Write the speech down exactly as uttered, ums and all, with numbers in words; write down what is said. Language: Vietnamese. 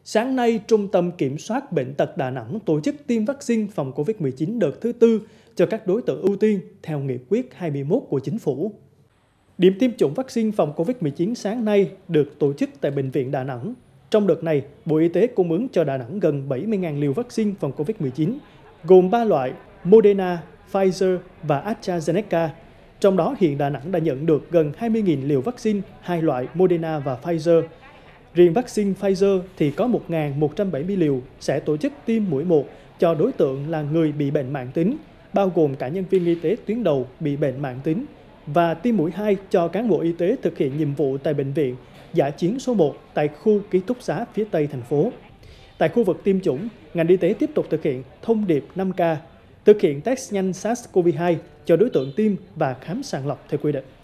Sáng nay, Trung tâm Kiểm soát Bệnh tật Đà Nẵng tổ chức tiêm vaccine phòng Covid mười chín đợt thứ tư cho các đối tượng ưu tiên theo nghị quyết hai mươi mốt của Chính phủ. Điểm tiêm chủng vaccine phòng Covid mười chín sáng nay được tổ chức tại Bệnh viện Đà Nẵng. Trong đợt này, Bộ Y tế cung ứng cho Đà Nẵng gần bảy mươi nghìn liều vaccine phòng Covid mười chín, gồm ba loại Moderna, Pfizer và AstraZeneca. Trong đó, hiện Đà Nẵng đã nhận được gần hai mươi nghìn liều vaccine hai loại Moderna và Pfizer. Riêng vaccine Pfizer thì có một nghìn một trăm bảy mươi liều sẽ tổ chức tiêm mũi một cho đối tượng là người bị bệnh mãn tính, bao gồm cả nhân viên y tế tuyến đầu bị bệnh mãn tính, và tiêm mũi hai cho cán bộ y tế thực hiện nhiệm vụ tại bệnh viện dã chiến số một tại khu ký túc xá phía Tây thành phố. Tại khu vực tiêm chủng, ngành y tế tiếp tục thực hiện thông điệp năm K, thực hiện test nhanh SARS-xê o vê hai cho đối tượng tiêm và khám sàng lọc theo quy định.